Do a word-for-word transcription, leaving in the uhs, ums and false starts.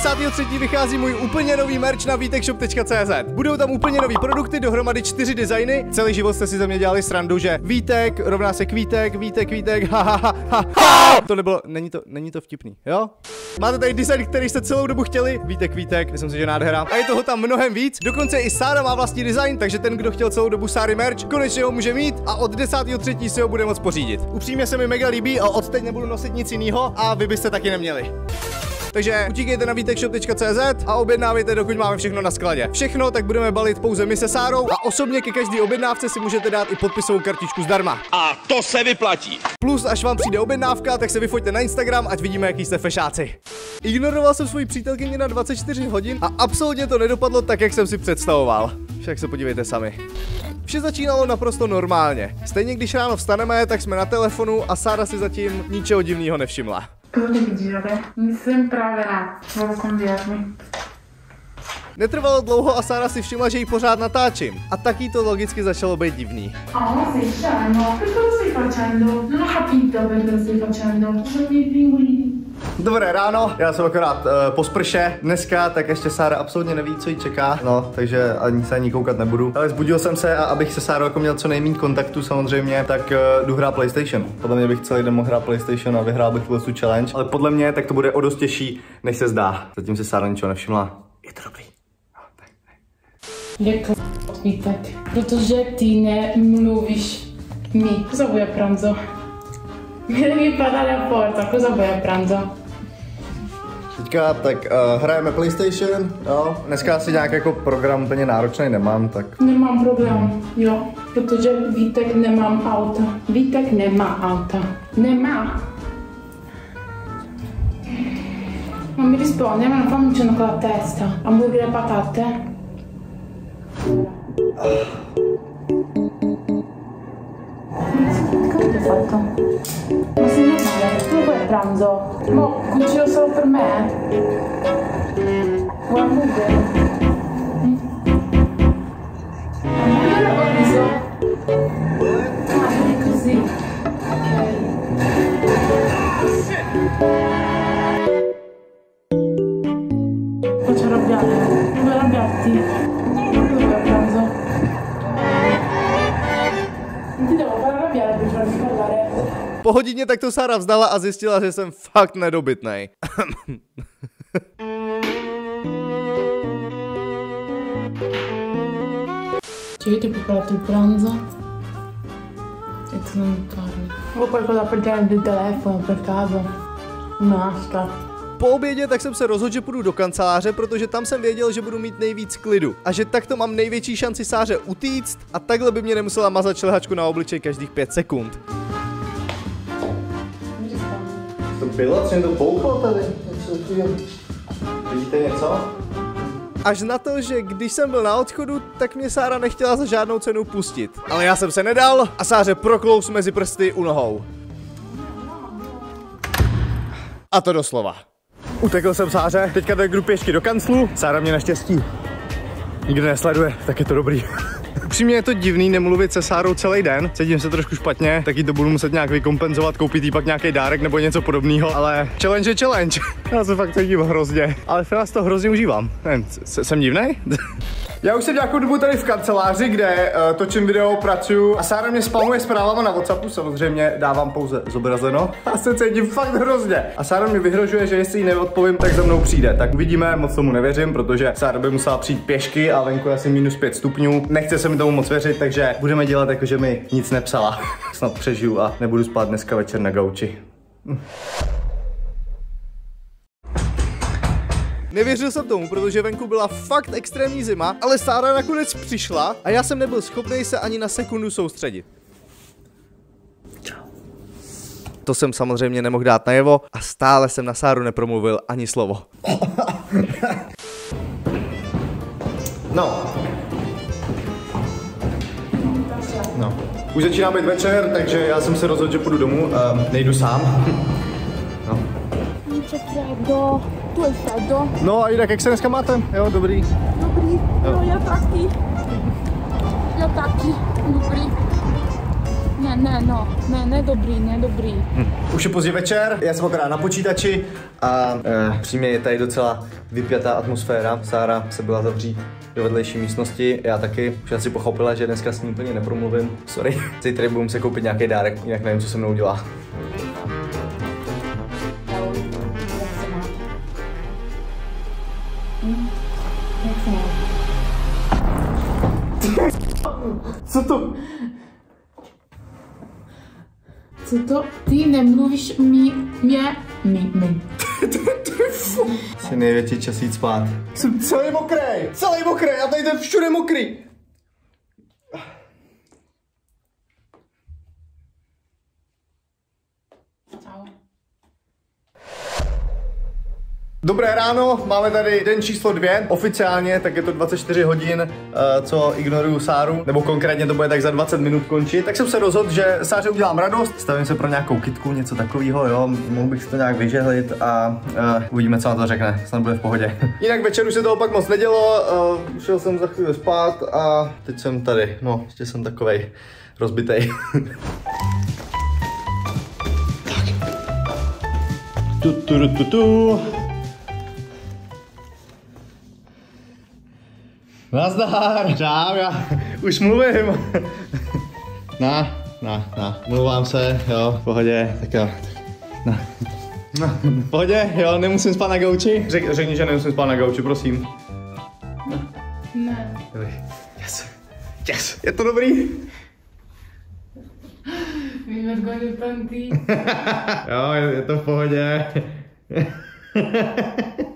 desátého třetího vychází můj úplně nový merch na vítekshop tečka cé zet. Budou tam úplně nový produkty, dohromady čtyři designy. Celý život jste si ze mě dělali srandu, že Vítek rovná se kvítek, Vítek, Vítek, ha, ha, ha, ha, ha. To nebylo, není to, není to vtipný, jo? Máte tady design, který jste celou dobu chtěli. Vítek, Vítek, myslím si, že nádhera. A je toho tam mnohem víc. Dokonce i Sára má vlastní design, takže ten, kdo chtěl celou dobu Sáry merch, konečně ho může mít a od desátého třetího si ho bude moct pořídit. Upřímně se mi mega líbí a od teď nebudu nosit nic jiného a vy byste taky neměli. Takže utíkejte na vítekshop tečka cé zet a objednávejte, dokud máme všechno na skladě. Všechno tak budeme balit pouze my se Sárou a osobně ke každý objednávce si můžete dát i podpisovou kartičku zdarma. A to se vyplatí. Plus, až vám přijde objednávka, tak se vyfoťte na Instagram, ať vidíme, jaký jste fešáci. Ignoroval jsem svoji přítelkyni na dvacet čtyři hodin a absolutně to nedopadlo tak, jak jsem si představoval. Však se podívejte sami. Vše začínalo naprosto normálně. Stejně když ráno vstaneme, tak jsme na telefonu a Sára si zatím ničeho divného nevšimla. To nevidíte, jsem právě na kondiárny. Netrvalo dlouho a Sára si všimla, že ji pořád natáčím. A taky to logicky začalo být divný. Ah, sei scemo. Che cosa stai facendo? Non ho capito perché lo stai facendo. Sono i pinguini. Dobré ráno, já jsem akorát uh, po sprše. Dneska tak ještě Sára absolutně neví, co jí čeká. No, takže ani se ani koukat nebudu. Ale zbudil jsem se a abych se Sárou jako měl co nejméně kontaktu samozřejmě, tak uh, jdu hrát PlayStation. Podle mě bych celý den mohl hrát PlayStation a vyhrál bych tuhle challenge. Ale podle mě tak to bude o dost těžší, než se zdá. Zatím si Sára ničeho nevšimla. Je to dobrý. Jak Vítek, protože ty nemluvíš mi. Cosa vuoi a pranzo? Mi devi parlare a porta, cosa vuoi a pranzo? Teďka tak uh, hrajeme PlayStation, jo. Dneska asi nějak jako program úplně náročný nemám, tak... Nemám problém, jo, protože Vítek nemám auta. Vítek nemá auta. Nemá. Non mi risponde, ma non fammi un cenno con la testa. Hamburger e patate? Cosa ti ho fatto? Ma sei normale, tu vuoi a pranzo? Mo, cucino solo per me? Vuoi hamburger? Mm? Hamburger o riso? Ah, è così. Ok. Faccio arrabbiare. Vuoi arrabbiarti? Dove vuoi a pranzo? Ti devo far arrabbiare per farmi parlare. Po hodině tak to Sára vzdala a zjistila, že jsem fakt nedobytnej. Ci avete preparato il pranzo? E tu non torni. Ho qualcosa per tenere il telefono per caso? Un'asca. Po obědě tak jsem se rozhodl, že půjdu do kanceláře, protože tam jsem věděl, že budu mít nejvíc klidu. A že takto mám největší šanci Sáře utíct a takhle by mě nemusela mazat šlehačku na obličej každých pět sekund. To bylo, co to bouchlo tady? Vidíte něco? Až na to, že když jsem byl na odchodu, tak mě Sára nechtěla za žádnou cenu pustit. Ale já jsem se nedal a Sáře proklous mezi prsty u nohou. A to doslova. Utekl jsem Sáře, teďka jdu pěšky do kanclu. Sára mě naštěstí nikdo nesleduje, tak je to dobrý. Upřímně je to divný nemluvit se Sárou celý den, cítím se trošku špatně, taky to budu muset nějak vykompenzovat, koupit jí pak nějaký dárek nebo něco podobného, ale challenge je challenge. Já se fakt cítím hrozně, ale já to hrozně užívám. Nevím, jsem divnej? Já už jsem nějakou dobu tady v kanceláři, kde uh, točím video, pracuju a Sára mě spamuje zprávama na WhatsAppu, samozřejmě dávám pouze zobrazeno a se cítím fakt hrozně. A Sára mi vyhrožuje, že jestli jí neodpovím, tak za mnou přijde. Tak uvidíme, moc tomu nevěřím, protože Sára by musela přijít pěšky a venku je asi minus pět stupňů. Nechce se mi tomu moc věřit, takže budeme dělat jako, že mi nic nepsala. Snad přežiju a nebudu spát dneska večer na gauči. Hm. Nevěřil jsem tomu, protože venku byla fakt extrémní zima, ale Sára nakonec přišla a já jsem nebyl schopný se ani na sekundu soustředit. Čau. To jsem samozřejmě nemohl dát najevo a stále jsem na Sáru nepromluvil ani slovo. No. No. Už začíná být večer, takže já jsem se rozhodl, že půjdu domů, uh, nejdu sám. No. Freddo, tu hai freddo? No a jinak, jak se dneska máte? Jo, dobrý. Dobrý, jo. No, já taky. Já taky, dobrý. Ne, ne, no, ne, ne dobrý, ne dobrý. Hm. Už je pozdě večer, já jsem akorát na počítači a e, přímě je tady docela vypjatá atmosféra. Sára se byla zavřít do vedlejší místnosti, já taky. Už asi pochopila, že dneska s ní úplně nepromluvím. Sorry. Zítra budu muset koupit nějaký dárek, jinak nevím, co se mnou dělá. Co to? Co to? Ty nemluvíš mi, mě, mi, mi. Jsi největší čas jít spát. Jsem celý mokrý, celý mokrý a tady je všude mokrý. Dobré ráno, máme tady den číslo dvě, oficiálně, tak je to dvacet čtyři hodin, uh, co ignoruju Sáru, nebo konkrétně to bude tak za dvacet minut končit, tak jsem se rozhodl, že Sáře udělám radost, stavím se pro nějakou kitku, něco takového, jo, mohl bych si to nějak vyžehlit a uh, uvidíme, co na to řekne, snad bude v pohodě. Jinak večer už se toho pak moc nedělo, uh, šel jsem za chvíli spát a teď jsem tady, no, ještě jsem takovej rozbitej. Tak. Tu, tu, tu, tu. Nazdar, čau, já už mluvím. Na, na, na, mluvám se, jo, v pohodě, tak jo. Na, na, v pohodě, jo, nemusím spát na gauči? Řek, řekni, že nemusím spát na gauči, prosím. Ne. Dobrý, yes, yes, je to dobrý? Víme, kdo je pantý. Jo, je, je to v pohodě.